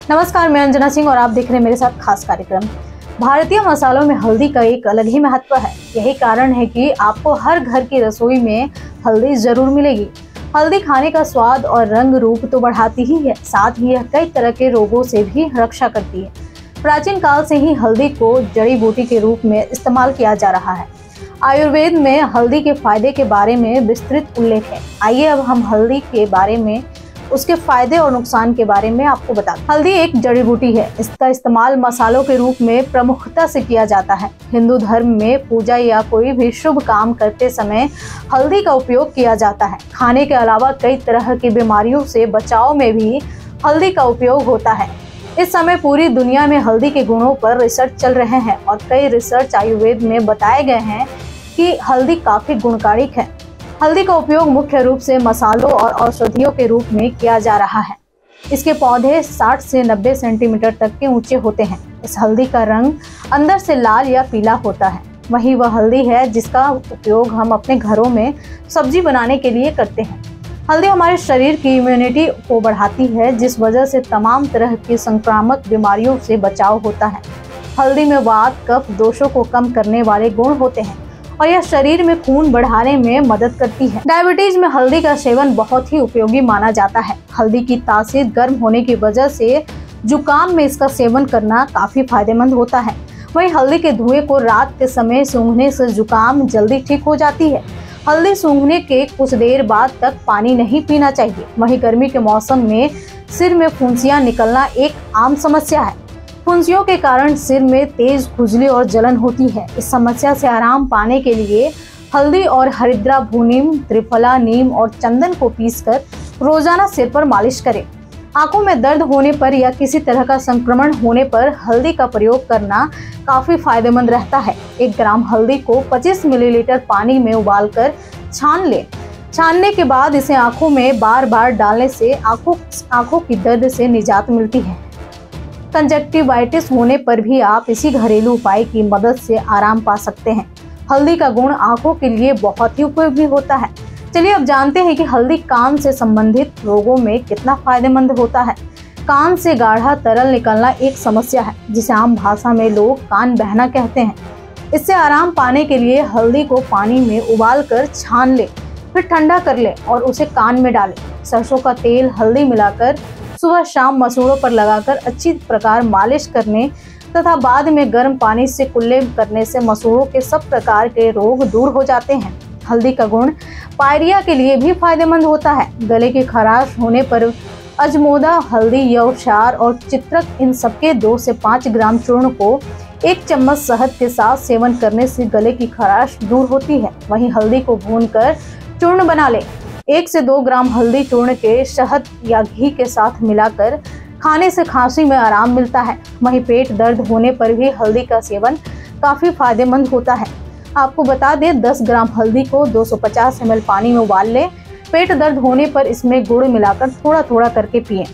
नमस्कार, मैं अंजना सिंह और आप देख रहे हैं मेरे साथ खास कार्यक्रम। भारतीय मसालों में हल्दी का एक अलग ही महत्व है। यही कारण है कि आपको हर घर की रसोई में हल्दी जरूर मिलेगी। हल्दी खाने का स्वाद और रंग रूप तो बढ़ाती ही है, साथ ही यह कई तरह के रोगों से भी रक्षा करती है। प्राचीन काल से ही हल्दी को जड़ी बूटी के रूप में इस्तेमाल किया जा रहा है। आयुर्वेद में हल्दी के फायदे के बारे में विस्तृत उल्लेख है। आइए अब हम हल्दी के बारे में, उसके फायदे और नुकसान के बारे में आपको बताते हैं। हल्दी एक जड़ी बूटी है। इसका इस्तेमाल मसालों के रूप में प्रमुखता से किया जाता है। हिंदू धर्म में पूजा या कोई भी शुभ काम करते समय हल्दी का उपयोग किया जाता है। खाने के अलावा कई तरह की बीमारियों से बचाव में भी हल्दी का उपयोग होता है। इस समय पूरी दुनिया में हल्दी के गुणों पर रिसर्च चल रहे हैं और कई रिसर्च आयुर्वेद में बताए गए हैं कि हल्दी काफी गुणकारिक है। हल्दी का उपयोग मुख्य रूप से मसालों और औषधियों के रूप में किया जा रहा है। इसके पौधे 60 से 90 सेंटीमीटर तक के ऊंचे होते हैं। इस हल्दी का रंग अंदर से लाल या पीला होता है। वही वह हल्दी है जिसका उपयोग हम अपने घरों में सब्जी बनाने के लिए करते हैं। हल्दी हमारे शरीर की इम्यूनिटी को बढ़ाती है, जिस वजह से तमाम तरह की संक्रामक बीमारियों से बचाव होता है। हल्दी में वात, कफ दोषों को कम करने वाले गुण होते हैं और यह शरीर में खून बढ़ाने में मदद करती है। डायबिटीज में हल्दी का सेवन बहुत ही उपयोगी माना जाता है। हल्दी की तासीर गर्म होने की वजह से जुकाम में इसका सेवन करना काफी फायदेमंद होता है। वहीं हल्दी के धुएं को रात के समय सूंघने से जुकाम जल्दी ठीक हो जाती है। हल्दी सूंघने के कुछ देर बाद तक पानी नहीं पीना चाहिए। वहीं गर्मी के मौसम में सिर में फुंसियां निकलना एक आम समस्या है। फुंसियों के कारण सिर में तेज खुजली और जलन होती है। इस समस्या से आराम पाने के लिए हल्दी और हरिद्रा भूनीम, त्रिफला, नीम और चंदन को पीसकर रोजाना सिर पर मालिश करें। आंखों में दर्द होने पर या किसी तरह का संक्रमण होने पर हल्दी का प्रयोग करना काफी फायदेमंद रहता है। 1 ग्राम हल्दी को 25 मिलीलीटर पानी में उबालकर छान लें। छानने के बाद इसे आंखों में बार बार डालने से आंखों की दर्द से निजात मिलती है। कंजक्टिवाइटिस होने पर भी आप इसी घरेलू उपाय की मदद से आराम पा सकते हैं। हल्दी का गुण आंखों के लिए बहुत ही उपयोगी होता है। चलिए अब जानते हैं कि हल्दी कान से संबंधित रोगों में कितना फायदेमंद होता है। कान से गाढ़ा तरल निकलना एक समस्या है, जिसे आम भाषा में लोग कान बहना कहते हैं। इससे आराम पाने के लिए हल्दी को पानी में उबालकर छान ले, फिर ठंडा कर ले और उसे कान में डालें। सरसों का तेल हल्दी मिलाकर सुबह शाम मसूड़ों पर लगाकर अच्छी प्रकार मालिश करने तथा बाद में गर्म पानी से कुल्ले करने से मसूड़ों के सब प्रकार के रोग दूर हो जाते हैं। हल्दी का गुण पायरिया के लिए भी फायदेमंद होता है। गले की खराश होने पर अजमोदा, हल्दी, यवक्षार और चित्रक, इन सबके 2 से 5 ग्राम चूर्ण को 1 चम्मच शहद के साथ सेवन करने से गले की खराश दूर होती है। वहीं हल्दी को भूनकर चूर्ण बना ले। 1 से 2 ग्राम हल्दी चूर्ण के शहद या घी के साथ मिलाकर खाने से खांसी में आराम मिलता है। वहीं पेट दर्द होने पर भी हल्दी का सेवन काफी फायदेमंद होता है। आपको बता दें, 10 ग्राम हल्दी को 250 ml पानी में उबाल लें। पेट दर्द होने पर इसमें गुड़ मिलाकर थोड़ा थोड़ा करके पिएं।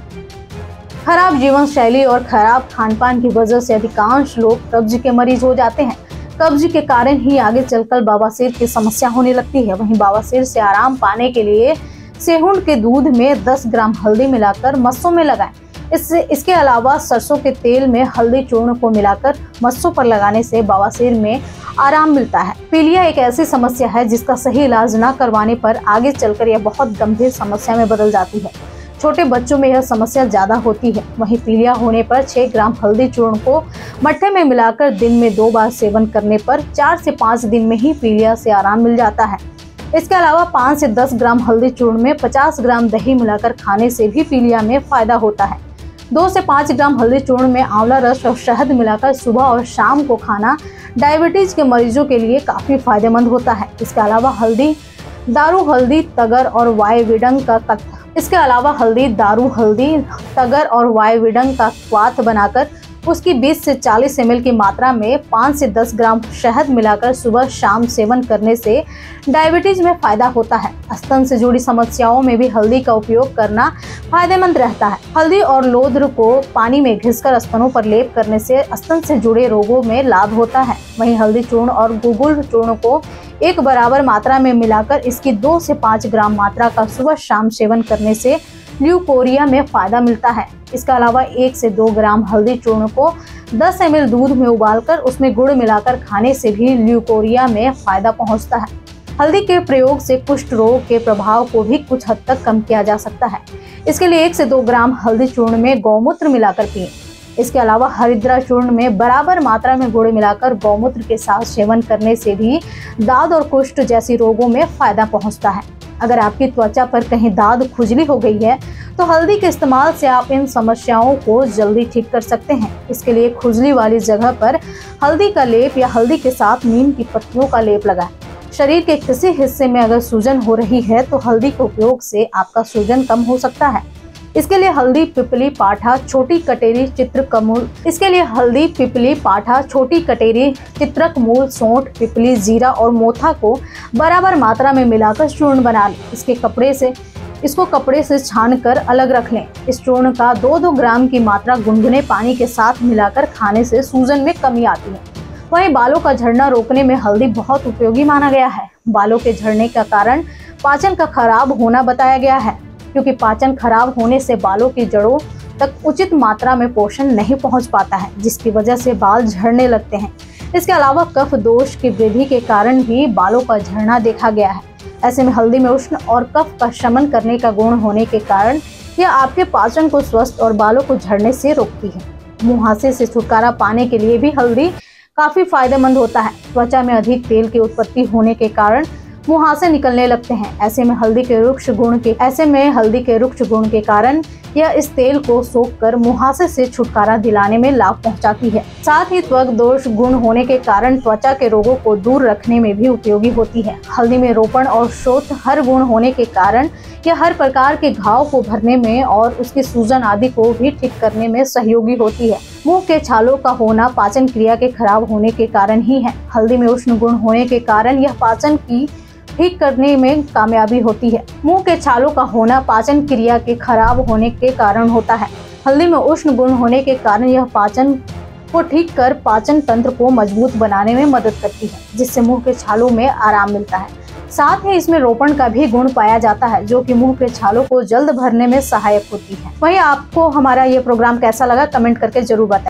खराब जीवन शैली और खराब खान-पान की वजह से अधिकांश लोग कब्ज के मरीज हो जाते हैं। कब्ज के कारण ही आगे चलकर बवासीर की समस्या होने लगती है। वहीं बवासीर से आराम पाने के लिए सेहुंड के दूध में 10 ग्राम हल्दी मिलाकर मस्सों में लगाएं। इसके अलावा सरसों के तेल में हल्दी चूर्ण को मिलाकर मस्सों पर लगाने से बवासीर में आराम मिलता है। पीलिया एक ऐसी समस्या है जिसका सही इलाज न करवाने पर आगे चलकर यह बहुत गंभीर समस्या में बदल जाती है। छोटे बच्चों में यह समस्या ज्यादा होती है। वहीं पीलिया होने पर 6 ग्राम हल्दी चूर्ण को मट्ठे में मिलाकर दिन में 2 बार सेवन करने पर 4 से 5 दिन में ही पीलिया से आराम मिल जाता है। इसके अलावा 5 से 10 ग्राम हल्दी चूर्ण में 50 ग्राम दही मिलाकर खाने से भी पीलिया में फायदा होता है। 2 से 5 ग्राम हल्दी चूर्ण में आंवला रस और शहद मिलाकर सुबह और शाम को खाना डायबिटीज के मरीजों के लिए काफी फायदेमंद होता है। इसके अलावा हल्दी, दारू, हल्दी, तगर और वायविडंग का क्वाथ बनाकर उसकी 20 से 40 ml की मात्रा में 5 से 10 ग्राम शहद मिलाकर सुबह शाम सेवन करने से डायबिटीज में फायदा होता है। स्तन से जुड़ी समस्याओं में भी हल्दी का उपयोग करना फायदेमंद रहता है। हल्दी और लोद्र को पानी में घिसकर स्तनों पर लेप करने से स्तन से जुड़े रोगों में लाभ होता है। वहीं हल्दी चूर्ण और गुगुल चूर्ण को एक बराबर मात्रा में मिलाकर इसकी 2 से 5 ग्राम मात्रा का सुबह शाम सेवन करने से ल्यूकोरिया में फायदा मिलता है। इसके अलावा 1 से 2 ग्राम हल्दी चूर्ण को 10 ml दूध में उबालकर उसमें गुड़ मिलाकर खाने से भी ल्यूकोरिया में फायदा पहुंचता है। हल्दी के प्रयोग से कुष्ठ रोग के प्रभाव को भी कुछ हद तक कम किया जा सकता है। इसके लिए 1 से 2 ग्राम हल्दी चूर्ण में गौमूत्र मिलाकर पिएं। इसके अलावा हरिद्रा चूर्ण में बराबर मात्रा में गुड़ मिलाकर गौमूत्र के साथ सेवन करने से भी दाद और कुष्ठ जैसी रोगों में फायदा पहुंचता है। अगर आपकी त्वचा पर कहीं दाद खुजली हो गई है तो हल्दी के इस्तेमाल से आप इन समस्याओं को जल्दी ठीक कर सकते हैं। इसके लिए खुजली वाली जगह पर हल्दी का लेप या हल्दी के साथ नीम की पत्तियों का लेप लगाएं। शरीर के किसी हिस्से में अगर सूजन हो रही है तो हल्दी के उपयोग से आपका सूजन कम हो सकता है। इसके लिए हल्दी, पिपली, पाठा, छोटी कटेरी, चित्रक मूल, सौंठ, पिपली, जीरा और मोथा को बराबर मात्रा में मिलाकर चूर्ण बना लें। इसको कपड़े से छानकर अलग रख लें। इस चूर्ण का 2-2 ग्राम की मात्रा गुनगुने पानी के साथ मिलाकर खाने से सूजन में कमी आती है। वहीं बालों का झड़ना रोकने में हल्दी बहुत उपयोगी माना गया है। बालों के झड़ने का कारण पाचन का खराब होना बताया गया है, क्योंकि पाचन खराब होने से बालों की जड़ों तक उचित मात्रा में पोषण नहीं पहुंच पाता है, जिसकी वजह से बाल झड़ने लगते हैं। इसके अलावा कफ दोष की वृद्धि के कारण भी बालों का झड़ना देखा गया है। ऐसे में हल्दी में उष्ण और कफ का शमन करने का गुण होने के कारण यह आपके पाचन को स्वस्थ और बालों को झड़ने से रोकती है। मुहासे से छुटकारा पाने के लिए भी हल्दी काफी फायदेमंद होता है। त्वचा में अधिक तेल की उत्पत्ति होने के कारण मुहासे निकलने लगते हैं। ऐसे में हल्दी के रुक्ष गुण के कारण यह इस तेल को सोखकर मुहासे से छुटकारा दिलाने में लाभ पहुंचाती है। साथ ही त्वक दोष गुण होने के कारण त्वचा के रोगों को दूर रखने में भी उपयोगी होती है। हल्दी में रोपण और शोथ हर गुण होने के कारण यह हर प्रकार के घाव को भरने में और उसकी सूजन आदि को भी ठीक करने में सहयोगी होती है। मुंह के छालों का होना पाचन क्रिया के खराब होने के कारण ही है। हल्दी में उष्ण गुण होने के कारण यह पाचन की ठीक करने में कामयाबी होती है। मुंह के छालों का होना पाचन क्रिया के खराब होने के कारण होता है। हल्दी में उष्ण गुण होने के कारण यह पाचन को ठीक कर पाचन तंत्र को मजबूत बनाने में मदद करती है, जिससे मुंह के छालों में आराम मिलता है। साथ ही इसमें रोपण का भी गुण पाया जाता है, जो कि मुंह के छालों को जल्द भरने में सहायक होती है। वहीं आपको हमारा ये प्रोग्राम कैसा लगा कमेंट करके जरूर बताएं।